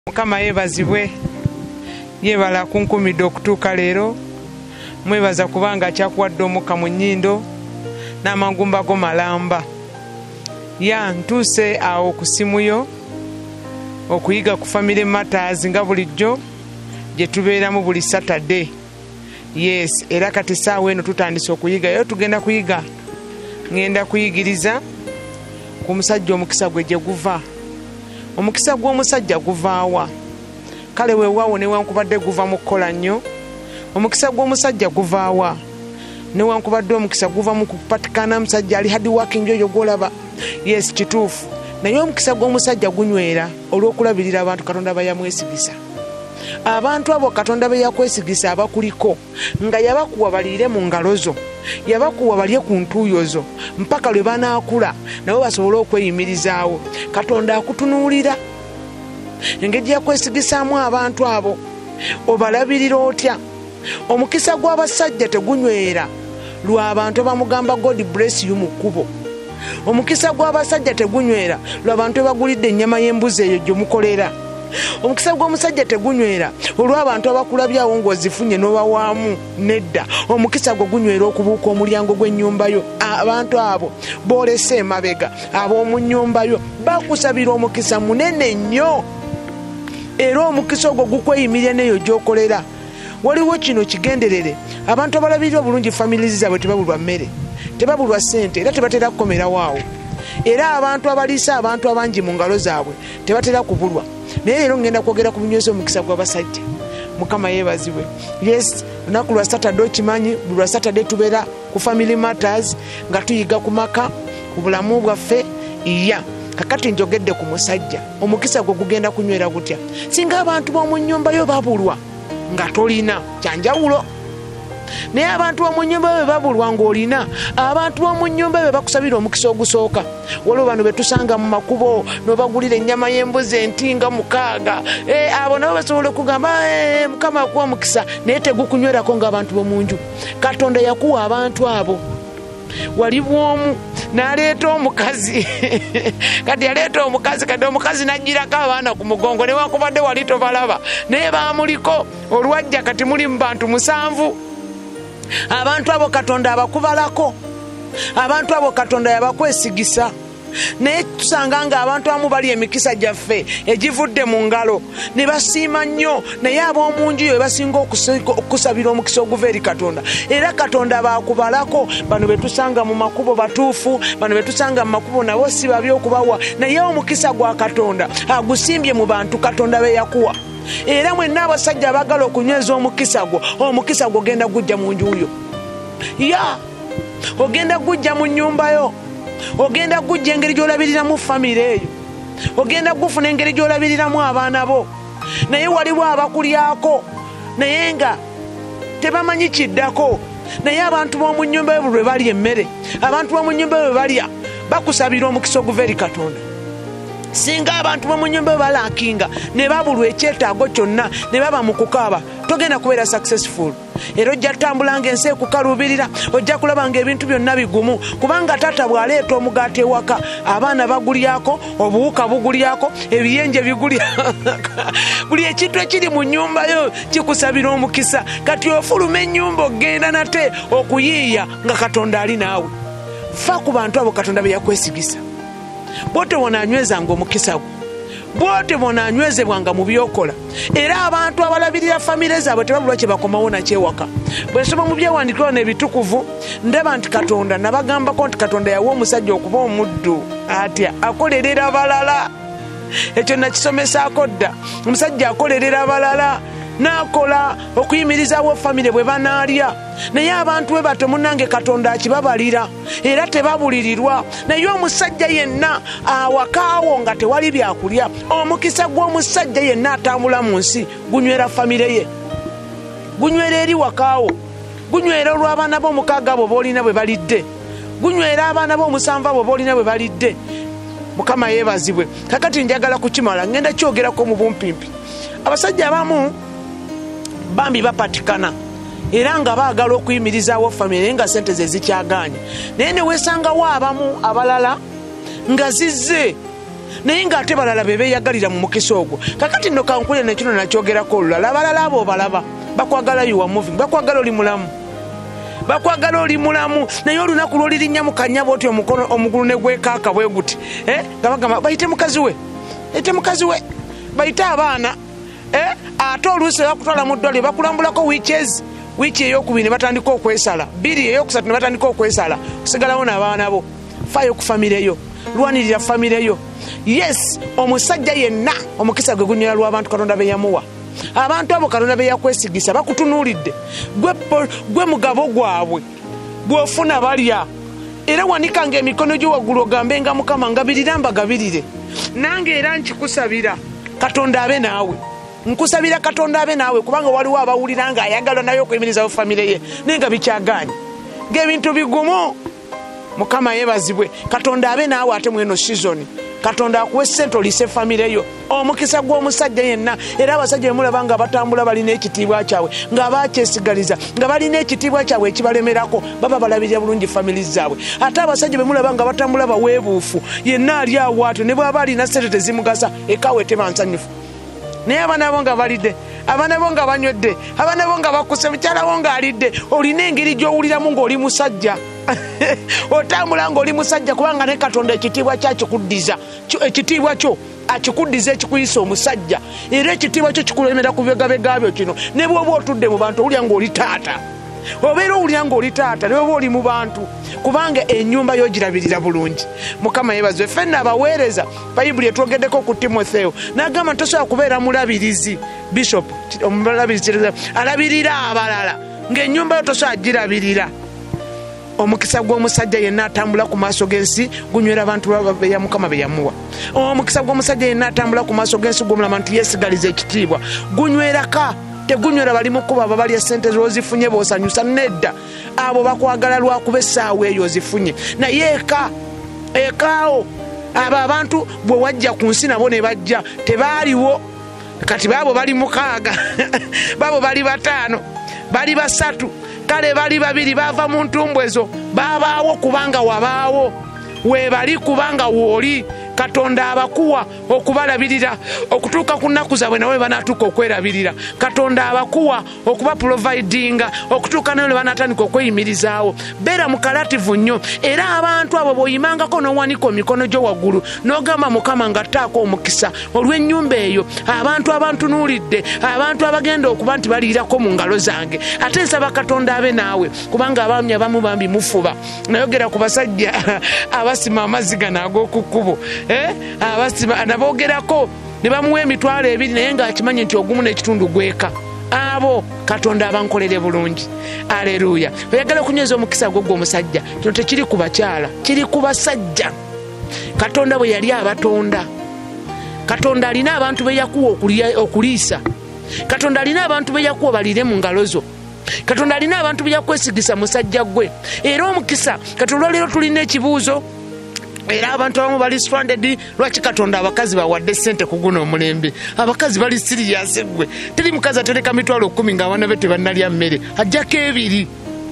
Mukama yebazibwe yebala kunkumidde okutuuka leero mwebaza kubanga kyakuwadde omukka mu nnyindo n'amagumba go malamba ya ntuuse awo ku simuyo okuyiga ku Family Matters nga bulijjo gye tubeeramu buli Saturday. Yes, era kati saawa eno tutandise okuyiga yo tugenda kuyiga ngenda kuyigiriza ku musajja omukisa gwe gye guva. Omukisa gw'omusajja guvaawa kale weewaawo newankubadde guva mu kukola nnyo. Omukisa gw'omusajja guvaawa newankubadde omukisa guva mu kupatikana musajja ali hard working oyo gw'olaba. Yes, kituufu, naye omukisa gw'omusajja gunywera olw'okulabirira abantu Katonda bayamwesigisa. Abantu abo Katonda be yakwesigisa abakuliko nga yabakuwa baliire mu ngalo zo, yabakuwa balye ku ntuuyo zo mpaka lwe banaakula nabo basobole okweyimirizaawo. Katonda akutunuulira engeri yakwesigisaamu abantu abo, obalabirira otya? Omukisa gw'abasajja tegunywera lw'abantu bamugamba God bless you mu kkubo. Omukisa gw'abasajja tegunywera lw'abantu bagulidde ennyama y'embuzi eyo gye mukolera. Omukisa gw'omusajja tegunywera olw'abantu abakulabyawo ng'ozifunye n'obawaamu nedda. Omukisa gwo gunywera okubuuka omulyango gw'ennyumba yo. Abantu abo boolese emabega ab'omu nnyumba yo bakusabira omukisa munene nnyo, era omukisa ogwo gukweyimirira neyo gy'okolera. Waliwo kino kigenderere, abantu abalabirira obulungi families zaabwe tebabulwa mmere, tebabulwa ssente, era tebatera kukomerawo awo. Era abantu abaliisa abantu abangi mu ngalo zaabwe tebatera kubulwa. Naye leero ngenda kwogera ku bunyweza omukisa gw'abasajja. Mukama yeebazibwe. Yes, lunaku lwa Saturday okimanyi, buli lwa Saturday tubeera ku Family Matters nga tuyiga ku maka, ku bulamu bwaffe. Iya, kakati njogedde ku musajja. Omukisa gwe gugenda kunywera gutya? Singa abantu b'omu nnyumba yo babulwa nga tolina, kyanjawulo. Naye abantu b'omu nnyumba be babulwa ng'olina, abantu b'omu nnyumba be bakusabira omukisa ogusooka. Waliwo bano be tusanga mu makubo n'obagulira ennyama y'embuzi entinga 6. Abo nabo basobola okugamba Mukama akuwa omukisa, naye tegukunywerako ng'abantu b'omu nju. Katonda yakuwa abantu abo. Wali bwomu n'aleeta omukazi kati yaleeta omukazi, kati omukazi n'ajjirako abaana ku mugongo newankubadde wali tobalaba, naye baamuliko olwajja kati muli mu bantu 7. Abantu abo Katonda abakubalako, abantu abo Katonda yabakwesigisa. Naye tusanga nga abantu amu bali emikisa gyaffe egivudde mu ngalo ne basiima nnyo, naye ab'omu nju yo basinga okusabira omukisa oguva eri Katonda. Era Katonda baakubalako. Bano be tusanga mu makubo batuufu, bano be tusanga mu makubo nabo si babi okubawa, naye omukisa gwa Katonda agusimbye mu bantu Katonda be yakuwa. Era mwenna abasajja abagala okunyweza omukisa gwo ogenda gujja mu nju yo. Ya, ogenda gujja mu nnyumba yo, ogenda gujja engeri gy'olabiriramu famire eyo, ogenda gufuna engeri gy'olabiriramu abaana bo. Naye waliwo abakulyako naye nga tebamanyi kiddako. Naye abantu b'omu nnyumba yo bwe balya emmere, abantu b'omu nnyumba yo bwe balya bakusabira omukisa oguva eri Katonda. Singa abantu b'omu nnyumba yo balakinga ne babulwa ekyetaago kyonna ne baba mu kukaaba, togenda kubeera successful. Era ojja tambulanga ensi ekukaluubirira, ojja kulaba ng'ebintu byonna bigumu, kubanga taata bw'aleeta omugaati ewaka abaana bagulyako, obuwuka bugulyako, ebiyenje bigulyako. Buli ekintu ekiri mu nnyumba yo kikusabira omukisa. Kati ofuluma ennyumba ogenda nate okuyiiya nga Katonda ali naawe. Fa ku bantu abo Katonda be yakwesigisa. Bwote bw'onaanywezanga omukisa gwo, bwote bw'onaanywezebwanga mu byokola. Era abantu abalabirira famire zaabwe tebabulwa kye bakomawo nakyewaka. Bwe nsoma mu byewandiikibwa n'ebitukuvu ndaba nti Katonda nabagambako nti Katonda yawa omusajja okuba omuddu atya akolerera abalala. Ekyo nakisomesaako dda. Omusajja akolerera abalala, n'akola okuyimirizaawo famire bwe banaalya. Naye abantu bwe bato munnange Katonda akibabalira era tebabulirirwa. Naye omusajja yenna awakaawo nga tewali byakulya, omukisa gw'omusajja yenna atambula mu nsi gunywera famire ye, gunywera eri wakaawo, gunywera olw'abaana b'omukaaga abo boolina bwe balidde, gunywera abaana b'omusanvu abo boolina bwe balidde. Mukama yeebazibwe. Kakati njagala kukimala, ngenda kyogerako mu bumpimpi. Abasajja abamu bambi bapatikana era nga baagala okuyimirizaawo famire nga sente ze zikyagaanye, naye ne weesangawo abamu abalala nga zizze naye ng'ate balala be beeyagalira mu mukisa ogwo. Kakati nno kankule nekino nakyogerako olulala, abalala abo obalaba bakwagala you are moving, bakwagala oli mulamu, bakwagala oli mulamu, naye olunaku lw'olirinnya mu kanya bw'oti omukono omugulu ne gwekaaka bwe guti nga bagamba bayite mukazi we, ete mukazi we, bayite abaana ate oluusi bakutwala mu ddwaliro bakulambulako wiiki ey'okubiri ne batandika okwesala, bbiri ey'okusatu ne batandika okwesala, kusigalawo n'abaana bo. Faayo ku famire yo, lwanirira famire yo. Yes, omusajja yenna omukisa gwe gunywera lw'abantu Katonda be yamuwa. Abantu abo Katonda be yakwesigisa bakutunuulidde, gwe mugabo gwabwe bw'ofuna balya. Era wanikanga emikono gyo waggulu ogambe nga Mukama ngabirira mbagabirire. Nange era nkikusabira Katonda abe naawe, nkusabira Katonda abe naawe, kubanga waliwo abawulira nga ayagala nayo okuyimirizawo famire ye naye nga bikyagaanye ng'ebintu bigumu. Mukama yeebazibwe. Katonda abe naawe ate mweno season. Katonda akuwe ssente olise famire yo. Omukisa gw'omusajja yenna, era abasajja bemulaba nga batambula balina ekitiibwa kyabwe, nga bakyesigaliza, nga balina ekitiibwa kyabwe ekibalemerako, baba balabirira bulungi famire zaabwe. Ate abasajja bemulaba nga batambula baweebuufu, yenna ali awo atyo ne bw'aba alina ssente tezimugasa, ekaawe teba nsanyufu. Naye abaana bo nga balidde, abaana bo nga banywedde, abaana bo nga bakuse, mukyala wo ng'alidde, olina engeri gy'owuliramu ng'oli musajja. Otambula ng'oli musajja kubanga ne Katonda ekitiibwa kyo akikuddiza, ekitiibwa kyo akikuddiza ekikuyisa omusajja, era ekitiibwa kyo kikulemera ku bigabega byo kino. Ne bw'oba otudde mu bantu owulira ng'oli taata, obeera owulira ng'oli taata ne bw'oba oli mu bantu, kubanga ennyumba yo girabirira bulungi. Mukama yeebazibwe. Ffenna abaweereza, Bayibuli etwogeddeko ku Timotheo n'agamba tosobola kubeera mulabirizi, bishop omulabirizi alabirira abalala ng'ennyumba yo tosobola girabirira. Omukisa gw'omusajja yenna atambula ku maaso g'ensi gunywera abantu ya Mukama be yamuwa. Omukisa gw'omusajja yenna atambula ku maaso g'ensi gw'omulaba nti yeesigaliza ekitiibwa gunyweraka, tegunywera bali mu kkuba ababalya ssente z'ozifunye b'osanyusa, nedda. Abo bakwagala lwakuba essaawa eyo ozifunye, naye ekaawo abo abantu bwe wajja ku nsi nabo ne bajja tebaaliwo. Kati baabo bali 6 baabo bali 5 bali 3, kale bali 2 baava mu ntumbwe ezo, babaawo kubanga wabaawo, weebali kubanga wooli. Katonda abakuwa okubalabirira okutuuka ku nnaku zaabwe nawe banaatuuka okwerabirira. Katonda abakuwa okuba providinga okutuuka nawe banaatandika okweyimirizaawo. Beera mukalativu nnyo, era abantu abo bw'oyimangako n'owanika emikono gyo waggulu n'ogamba Mukama nga attaako omukisa olw'ennyumba eyo, abantu abantunuulidde, abantu abagenda okuba nti baliirako mu ngalo zange. Ate nsaba Katonda abe naawe, kubanga abaami abamu bambi mufuba. Nayogera ku basajja abasima amazzi gano ag'oku kkubo, abasima naboogerako ne bamuwa emitwalo 2 naye ng'akimanye nti ogumu n'ekitundu gweka. Abo Katonda abankolere bulungi. Aleluya. Oyagala okunyweza omukisa gw'omusajja, kino tekiri ku bakyala, kiri ku basajja. Katonda bwe yali abatonda, Katonda alina abantu be yakuwa okuliisa. Katonda alina abantu be yakuwa baliire mu ngalo zo. Katonda alina abantu be yakwesigisa musajja gwe. Era omukisa, Katonda leero tulina ekibuuzo, era abantu abamu bali stranded. Lwaki Katonda abakazi bawadde ssente ku guno omulembe? Abakazi bali serious gwe. Teri mukazi atereka mitwalo 10 ng'abaana be tebannalya mmere, ajjako 2.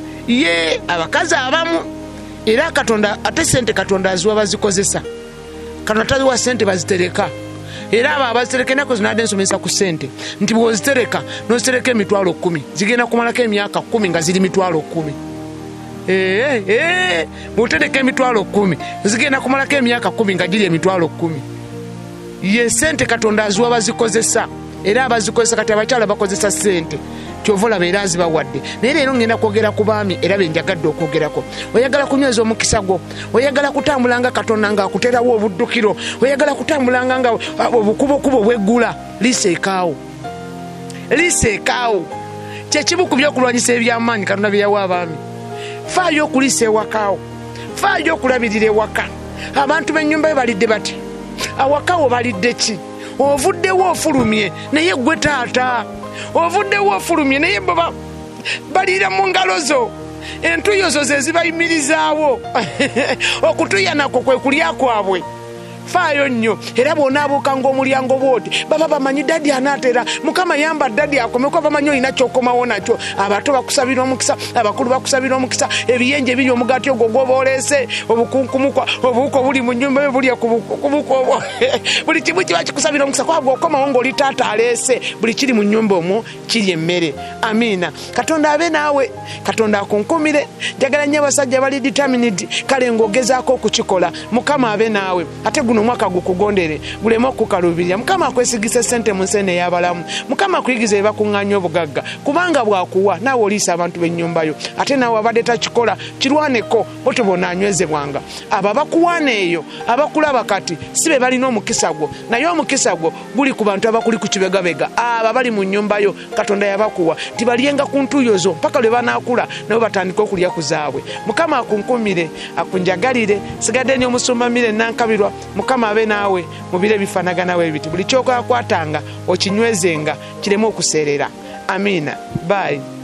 Ye abakazi abamu. Era Katonda ate ssente Katonda aziwa bazikozesa. Katonda taziwa ssente bazitereka. Era abo abazitereka ennaku zinadde nsomesa ku ssente nti bw'ozitereka n'ozitereka emitwalo 10 zigenda kumalako emyaka 10 nga ziri mitwalo 10. Bw'otereka emitwalo 10 zigenda kumalako emyaka 10 nga giri emitwalo 10. Ye ssente Katonda aziwa bazikozesa, era abazikozesa kati abakyala bakozesa ssente, kyova olaba era azibawadde. Naye leero ngenda kwogera ku baami era be njagadde okwogerako. Oyagala kunyweza omukisa gwo, oyagala kutambula nga Katonda ng'akuterawo obuddukiro, oyagala kutambula nga obukubokubo bweggula, liseekaawo. Kyekimu ku byokulwanyisa eby'amaanyi Katonda bye yawa abaami. Faayo okuliisa ewakaawo, faayo okulabirira ewaka. Abantu b'ennyumba ye balidde bati, awakaawo balidde ki? Ovuddewo ofulumye naye gwe taata, ovuddewo ofulumye naye baba baliira mu ngalo zo. Entuyo zo ze zibayimirizaawo. Okutuya nako kwe kulya kwabwe. faayo nnyo era bw'onaabuuka ng'omulyango bw'oti baba bamanyi dadi anaatera mukama yamba dadi akomeko bamanyi olina ky'okomawo nakyo abato bakusabira omukisa abakulu bakusabira omukisa ebiyenje biri omugaati ogwo gw'oba oleese obukunkumukwa obuwuka obuli mu nnyumba yo bulya ku buko obwo buli kimu kiba kikusabira omukisa kuba bw'okomawo ng'oli taata aleese buli kiri mu nnyumba omwo kiri emmere amiina katonda abe naawe katonda akunkumire njagala nnyo abasajja bali determined kale ng'ogezaako okukikola mukama abe naawe ate guno omwaka gukugondere guleme okukalubirira mukama akwesigisa sente mu nsi ey'abalamu mukama akuyigiza ebakuŋŋaanya obugagga kubanga bwakuwa naawe oliisa abantu b'ennyumba yo ate naawe abadde takikola kirwaneko boti bonaanywezebwanga abo abakuwaana eyo abakulaba kati si be balina omukisa gwo naye omukisa gwo guli ku bantu abakuli ku kibegabega abo abali mu nnyumba yo katonda yabakuwa tibalyenga ku ntuuyo zo paka lwe banaakula nabo batandika okulya ku zaabwe mukama akunkumire akunjagalire sigadde nnyo omusumba mire nankabirwa mukama abe naawe mu biro ebifaanaganawo ebiti buli kyokwatanga okinyweze kireme okuseerera amiina bye